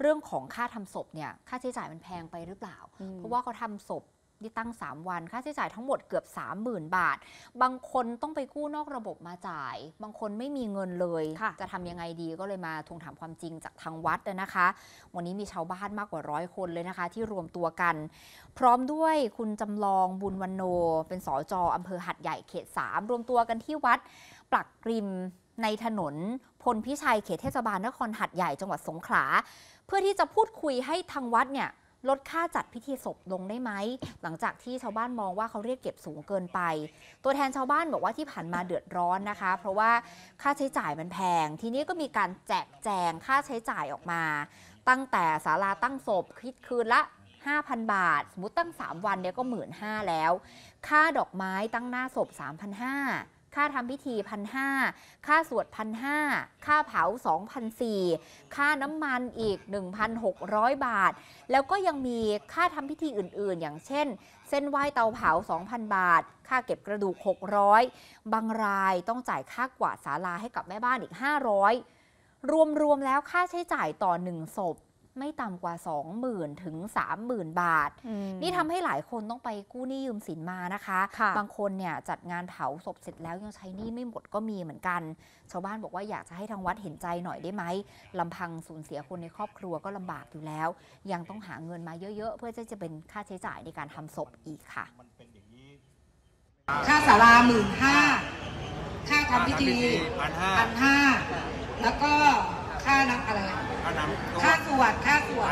เรื่องของค่าทำศพเนี่ยค่าใช้จ่ายมันแพงไปหรือเปล่าเพราะว่าเขาทำศพที่ตั้ง3 วันค่าใช้จ่ายทั้งหมดเกือบ 30,000 บาทบางคนต้องไปกู้นอกระบบมาจ่ายบางคนไม่มีเงินเลยจะทำยังไงดีก็เลยมาทวงถามความจริงจากทางวัดนะคะวันนี้มีชาวบ้านมากกว่า100 คนเลยนะคะที่รวมตัวกันพร้อมด้วยคุณจำลองบุญวันโนเป็นสจ.อำเภอหัดใหญ่เขต 3รวมตัวกันที่วัดปลักริมในถนนพลพิชัยเขตเทศบาลนครหัดใหญ่จังหวัดสงขลาเพื่อที่จะพูดคุยให้ทางวัดเนี่ยลดค่าจัดพิธีศพลงได้ไหมหลังจากที่ชาวบ้านมองว่าเขาเรียกเก็บสูงเกินไปตัวแทนชาวบ้านบอกว่าที่ผ่านมาเดือดร้อนนะคะเพราะว่าค่าใช้จ่ายมันแพงทีนี้ก็มีการแจกแจงค่าใช้จ่ายออกมาตั้งแต่ศาลาตั้งศพคิดคืนละ 5,000 บาทสมมติตั้ง3 วันเนี่ยก็ 15,000 แล้วค่าดอกไม้ตั้งหน้าศพ 3,500ค่าทำพิธี 1,500 ค่าสวด 1,500 ค่าเผา 2,400 ค่าน้ำมันอีก 1,600 บาทแล้วก็ยังมีค่าทำพิธีอื่นๆอย่างเช่นเส้นไหว้เตาเผา 2,000 บาทค่าเก็บกระดูก 600บางรายต้องจ่ายค่ากวาดศาลาให้กับแม่บ้านอีก 500รวมแล้วค่าใช้จ่ายต่อ1 ศพไม่ต่ำกว่า 20,000 ถึง 30,000 บาทนี่ทำให้หลายคนต้องไปกู้หนี้ยืมสินมานะคะบางคนเนี่ยจัดงานเผาศพเสร็จแล้วยังใช้หนี้ไม่หมดก็มีเหมือนกันชาวบ้านบอกว่าอยากจะให้ทางวัดเห็นใจหน่อยได้ไหมลำพังสูญเสียคนในครอบครัวก็ลำบากอยู่แล้วยังต้องหาเงินมาเยอะๆเพื่อจะเป็นค่าใช้จ่ายในการทำศพอีกค่ะค่าศาลา 15,000 ค่าทำพิธี 1,500 แล้วก็ค่าน้ำอะไรค่าสวด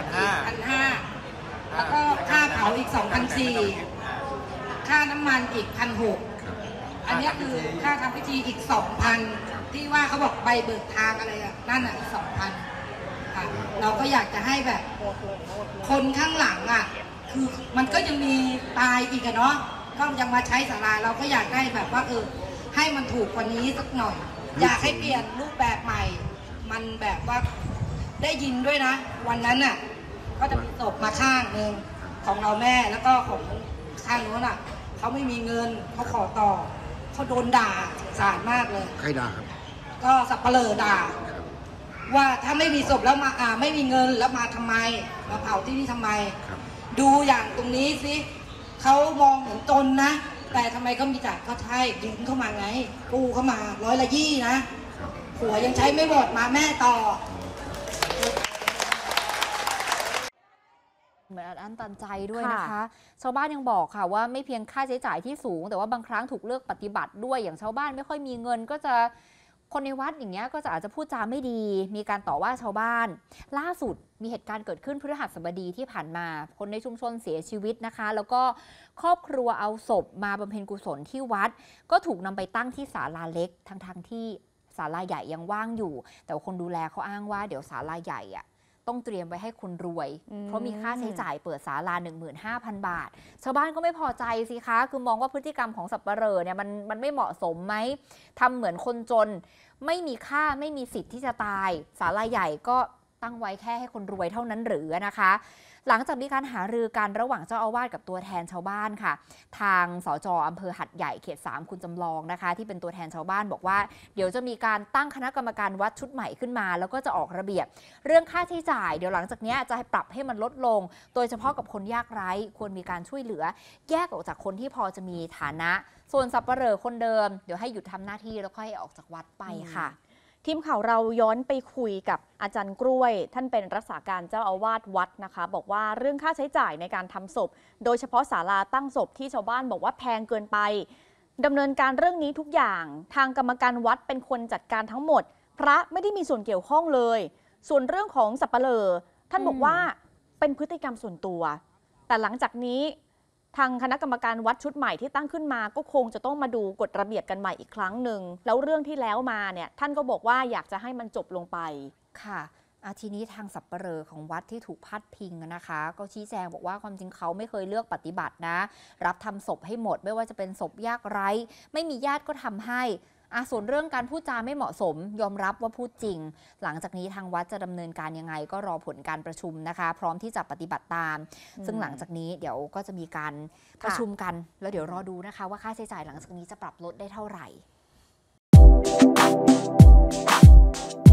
1,500 แล้วก็ค่าเผาอีก 2,400 ค่าน้ำมันอีก 1,600 อันนี้คือค่าทำพิธีอีก 2,000 ที่ว่าเขาบอกใบเบิกทางอะไรนั่นอีก 2,000 ค่ะเราก็อยากจะให้แบบคนข้างหลังคือมันก็ยังมีตายอีกเนาะก็ยังมาใช้ศาลาเราก็อยากได้แบบว่าให้มันถูกกว่านี้สักหน่อยอยากให้เปลี่ยนรูปแบบใหม่มันแบบว่าได้ยินด้วยนะวันนั้นก็จะมีศพมาข้างหนึ่งของเราแม่แล้วก็ของข้างโน้นเขาไม่มีเงินเขาขอต่อเขาโดนด่าสาดมากเลยใครด่าครับก็สับเปลือด่าว่าถ้าไม่มีศพแล้วมาไม่มีเงินแล้วมาทำไมมาเผาที่นี่ทำไมดูอย่างตรงนี้สิเขามองเหมือนจนนะแต่ทำไมก็มีจ่ายก็ใช่ยืมเข้ามาไงกู้เข้ามา120นะผัวยังใช้ไม่หมดมาแม่ต่อเหมือนอัดอั้นตันใจด้วยนะคะชาวบ้านยังบอกค่ะว่าไม่เพียงค่าใช้จ่ายที่สูงแต่ว่าบางครั้งถูกเลือกปฏิบัติด้วยอย่างชาวบ้านไม่ค่อยมีเงินก็จะคนในวัดอย่างเงี้ยก็จะอาจจะพูดจาไม่ดีมีการต่อว่าชาวบ้านล่าสุดมีเหตุการณ์เกิดขึ้นพฤหัสบดีที่ผ่านมาคนในชุมชนเสียชีวิตนะคะแล้วก็ครอบครัวเอาศพมาบำเพ็ญกุศลที่วัดก็ถูกนำไปตั้งที่ศาลาเล็กทั้งที่ศาลาใหญ่ยังว่างอยู่แต่คนดูแลเขาอ้างว่าเดี๋ยวศาลาใหญ่ต้องเตรียมไว้ให้คนรวยเพราะมีค่าใช้จ่ายเปิดศาลา 15,000 บาทชาวบ้านก็ไม่พอใจสิคะคือมองว่าพฤติกรรมของสับปะเหร่อเนี่ยมันไม่เหมาะสมไหมทำเหมือนคนจนไม่มีค่าไม่มีสิทธิ์ที่จะตายศาลาใหญ่ก็ตั้งไว้แค่ให้คนรวยเท่านั้นหรือนะคะหลังจากมีการหารือกันระหว่างเจ้าอาวาสกับตัวแทนชาวบ้านค่ะทางสจ.อำเภอหัดใหญ่เขต 3คุณจำลองนะคะที่เป็นตัวแทนชาวบ้านบอกว่าเดี๋ยวจะมีการตั้งคณะกรรมการวัดชุดใหม่ขึ้นมาแล้วก็จะออกระเบียบเรื่องค่าใช้จ่ายเดี๋ยวหลังจากนี้จะให้ปรับให้มันลดลงโดยเฉพาะกับคนยากไร้ควรมีการช่วยเหลือแยกออกจากคนที่พอจะมีฐานะส่วนสับปะเหร่อคนเดิมเดี๋ยวให้หยุดทำหน้าที่แล้วค่อยออกจากวัดไปค่ะทีมข่าวเราย้อนไปคุยกับอาจารย์กล้วยท่านเป็นรักษาการเจ้าอาวาสวัดนะคะบอกว่าเรื่องค่าใช้จ่ายในการทำศพโดยเฉพาะศาลาตั้งศพที่ชาวบ้านบอกว่าแพงเกินไปดำเนินการเรื่องนี้ทุกอย่างทางกรรมการวัดเป็นคนจัดการทั้งหมดพระไม่ได้มีส่วนเกี่ยวข้องเลยส่วนเรื่องของสับปะเหร่อท่านบอกว่าเป็นพฤติกรรมส่วนตัวแต่หลังจากนี้ทางคณะกรรมการวัดชุดใหม่ที่ตั้งขึ้นมาก็คงจะต้องมาดูกฎระเบียบกันใหม่อีกครั้งหนึ่งแล้วเรื่องที่แล้วมาเนี่ยท่านก็บอกว่าอยากจะให้มันจบลงไปค่ะทีนี้ทางสับปะเหร่อของวัดที่ถูกพาดพิงนะคะก็ชี้แจงบอกว่าความจริงเขาไม่เคยเลือกปฏิบัตินะรับทำศพให้หมดไม่ว่าจะเป็นศพยากไร้ไม่มีญาติก็ทำให้ส่วนเรื่องการพูดจาไม่เหมาะสมยอมรับว่าพูดจริงหลังจากนี้ทางวัดจะดำเนินการยังไงก็รอผลการประชุมนะคะพร้อมที่จะปฏิบัติตามซึ่งหลังจากนี้เดี๋ยวก็จะมีการประชุมกันแล้วเดี๋ยวรอดูนะคะว่าค่าใช้จ่ายหลังจากนี้จะปรับลดได้เท่าไหร่